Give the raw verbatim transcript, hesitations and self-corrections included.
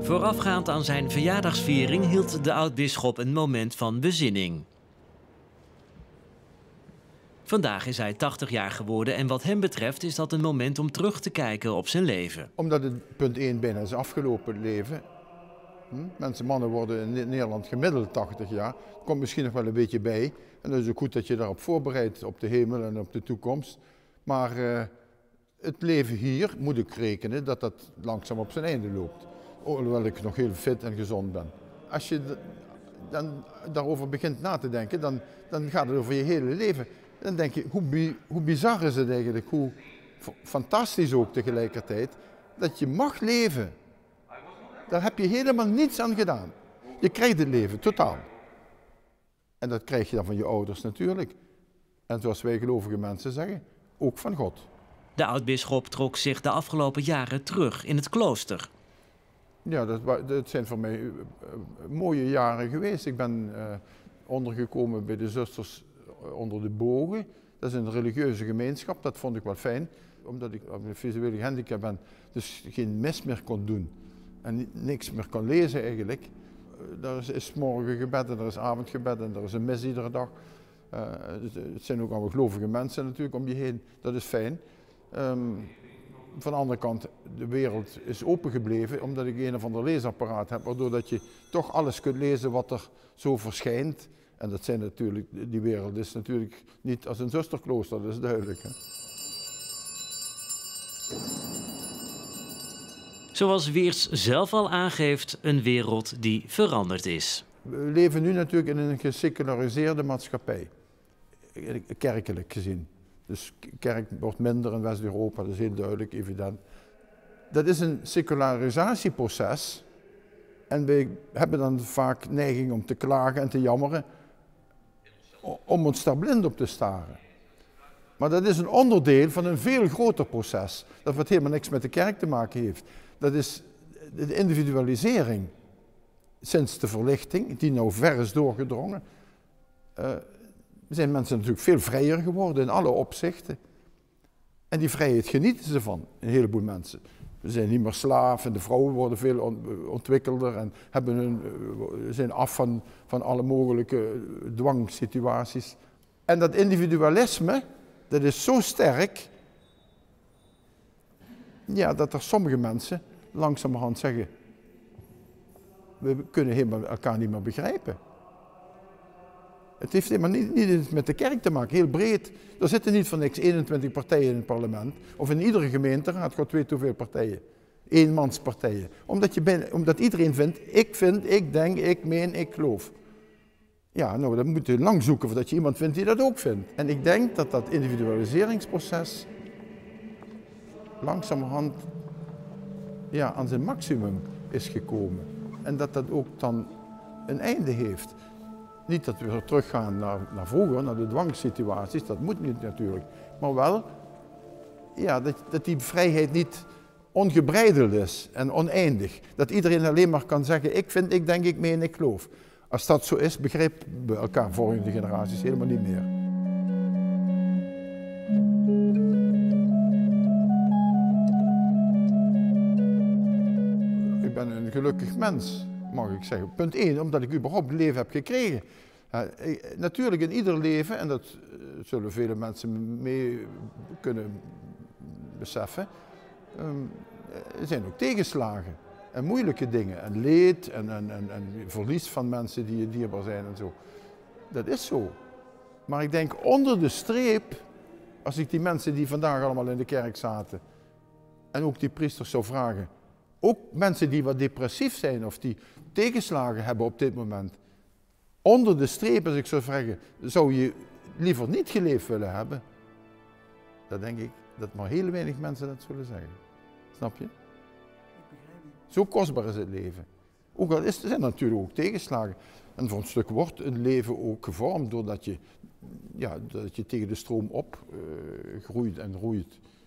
Voorafgaand aan zijn verjaardagsviering hield de oud-bisschop een moment van bezinning. Vandaag is hij tachtig jaar geworden en wat hem betreft is dat een moment om terug te kijken op zijn leven. Omdat het punt één bijna is afgelopen leven. Hm? Mensen, mannen worden in Nederland gemiddeld tachtig jaar. Komt misschien nog wel een beetje bij. En dan is het goed dat je daarop voorbereidt, op de hemel en op de toekomst. Maar uh, het leven hier moet ik rekenen dat dat langzaam op zijn einde loopt. Hoewel ik nog heel fit en gezond ben. Als je dan daarover begint na te denken, dan, dan gaat het over je hele leven. Dan denk je, hoe, hoe bizar is het eigenlijk, hoe fantastisch ook tegelijkertijd, dat je mag leven. Daar heb je helemaal niets aan gedaan. Je krijgt het leven, totaal. En dat krijg je dan van je ouders natuurlijk. En zoals wij gelovige mensen zeggen, ook van God. De oud-bisschop trok zich de afgelopen jaren terug in het klooster. Ja, dat, dat zijn voor mij uh, mooie jaren geweest. Ik ben uh, ondergekomen bij de zusters onder de bogen. Dat is een religieuze gemeenschap, dat vond ik wel fijn. Omdat ik een visuele handicap ben, dus geen mis meer kon doen. En niks meer kon lezen eigenlijk. Er is morgengebed en er is avondgebed en er is een mis iedere dag. Uh, het zijn ook allemaal gelovige mensen natuurlijk om je heen, dat is fijn. Um, van de andere kant, de wereld is opengebleven omdat ik een of ander leesapparaat heb, waardoor dat je toch alles kunt lezen wat er zo verschijnt. En dat zijn natuurlijk, die wereld is natuurlijk niet als een zusterklooster, dat is duidelijk. Hè? Zoals Weers zelf al aangeeft, een wereld die veranderd is. We leven nu natuurlijk in een geseculariseerde maatschappij, kerkelijk gezien. Dus kerk wordt minder in West-Europa, dat is heel duidelijk, evident. Dat is een secularisatieproces en wij hebben dan vaak neiging om te klagen en te jammeren, om ons daar blind op te staren. Maar dat is een onderdeel van een veel groter proces, dat wat helemaal niks met de kerk te maken heeft. Dat is de individualisering sinds de verlichting, die nou ver is doorgedrongen. Uh, zijn mensen natuurlijk veel vrijer geworden in alle opzichten. En die vrijheid genieten ze van, een heleboel mensen. Ze zijn niet meer slaaf en de vrouwen worden veel ontwikkelder en hebben hun, zijn af van, van alle mogelijke dwangsituaties. En dat individualisme, dat is zo sterk, ja, dat er sommige mensen langzamerhand zeggen, we kunnen helemaal elkaar niet meer begrijpen. Het heeft helemaal niet, niet met de kerk te maken, heel breed. Er zitten niet voor niks eenentwintig partijen in het parlement. Of in iedere gemeenteraad, God weet hoeveel partijen. Eenmanspartijen. Omdat, je ben, omdat iedereen vindt, ik vind, ik denk, ik meen, ik geloof. Ja, nou, dan moet je lang zoeken voordat je iemand vindt die dat ook vindt. En ik denk dat dat individualiseringsproces langzamerhand ja, aan zijn maximum is gekomen. En dat dat ook dan een einde heeft. Niet dat we weer teruggaan naar, naar vroeger, naar de dwangssituaties, dat moet niet natuurlijk. Maar wel ja, dat, dat die vrijheid niet ongebreideld is en oneindig. Dat iedereen alleen maar kan zeggen, ik vind, ik denk, ik meen, ik geloof. Als dat zo is, begrijpen we elkaar volgende generaties helemaal niet meer. Ik ben een gelukkig mens, mag ik zeggen. Punt één, omdat ik überhaupt leven heb gekregen. Uh, natuurlijk in ieder leven, en dat uh, zullen vele mensen mee kunnen beseffen, um, er zijn ook tegenslagen en moeilijke dingen en leed en, en, en, en verlies van mensen die je dierbaar zijn en zo. Dat is zo. Maar ik denk onder de streep, als ik die mensen die vandaag allemaal in de kerk zaten en ook die priesters zou vragen, ook mensen die wat depressief zijn of die tegenslagen hebben op dit moment, onder de streep, als ik zou vragen, zou je liever niet geleefd willen hebben? Dan denk ik dat maar heel weinig mensen dat zullen zeggen. Snap je? Zo kostbaar is het leven. Ook al is, er zijn natuurlijk ook tegenslagen. En voor een stuk wordt een leven ook gevormd doordat je, ja, dat je tegen de stroom op uh, groeit en roeit.